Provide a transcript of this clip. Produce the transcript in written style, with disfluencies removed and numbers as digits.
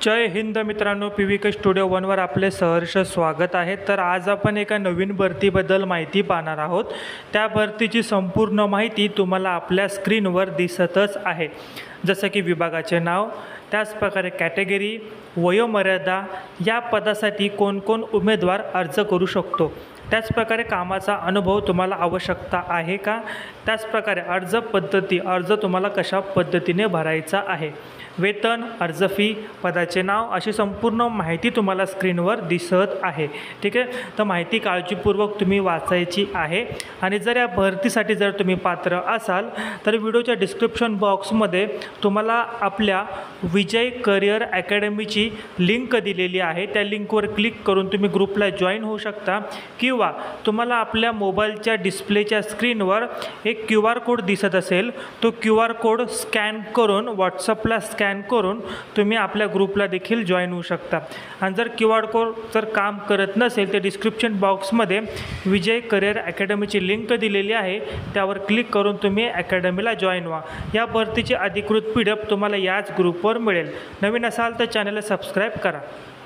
जय हिंद मित्रांनो, PVK studio 1वर आपले सहर्ष स्वागत आहे। तर आज आपण एका नवीन भरतीबद्दल माहिती पाहणार आहोत। त्या भरतीची संपूर्ण माहिती तुम्हाला आपल्या स्क्रीनवर दिसतच आहे, जसं की विभागाचे नाव, त्याच प्रकारे कॅटेगरी, वयोमर्यादा, या पदासाठी कोण कोण उमेदवार अर्ज करू शकतो, त्याच प्रकारे कामाचा अनुभव तुम्हाला आवश्यकता आहे का, त्याच प्रकारे अर्ज पद्धती, अर्ज तुम्हाला कशा पद्धतीने भरायचा आहे, वेतन, अर्ज फी, पदाचे नाव, अशी संपूर्ण माहिती तुम्हाला स्क्रीनवर दिसत आहे। ठीक आहे, तर माहिती काळजीपूर्वक तुम्ही वाचायची आहे। आणि जर या भरतीसाठी जर तुम्ही पात्र असाल तर व्हिडिओच्या डिस्क्रिप्शन बॉक्समध्ये तुम्हाला आपल्या विजय करिअर अकॅडमीची लिंक दिलेली आहे। त्या लिंकवर क्लिक करून तुम्ही ग्रुपला जॉईन होऊ शकता, किंवा तुम्हाला आपल्या मोबाईलच्या डिस्प्लेच्या स्क्रीनवर एक QR कोड दिसत असेल, तो QR कोड स्कॅन करून व्हॉट्सअपला स्कॅन करून तुम्ही आपल्या ग्रुपला देखील जॉईन होऊ शकता। आणि जर QR कोड जर काम करत नसेल तर डिस्क्रिप्शन बॉक्समध्ये विजय करिअर अकॅडमीची लिंक दिलेली आहे, त्यावर क्लिक करून तुम्ही अकॅडमीला जॉईन व्हा। या भरतीची अधिकृत PDF तुम्हाला याच ग्रुपवर मिळेल। नवीन असाल तर चॅनलला सबस्क्राईब करा।